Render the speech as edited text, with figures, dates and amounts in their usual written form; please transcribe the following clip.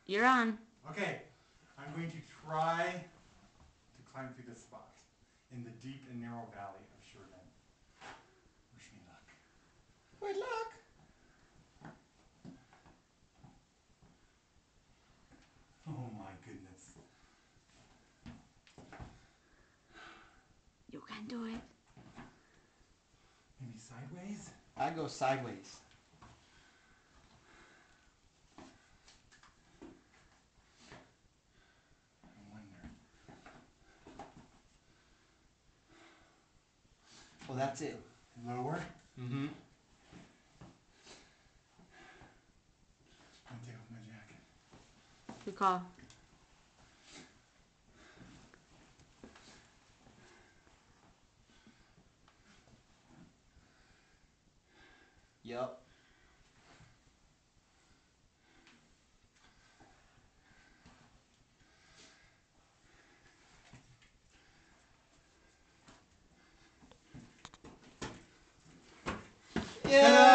You're on. Okay, I'm going to try to climb through this spot in the deep and narrow valley of Sherman. Wish me luck. Good luck. Oh my goodness. You can do it. Maybe sideways? I go sideways. I wonder. Well, that's it. Lower? Mm-hmm. I'm gonna take off my jacket. Good call. Yep. Yeah.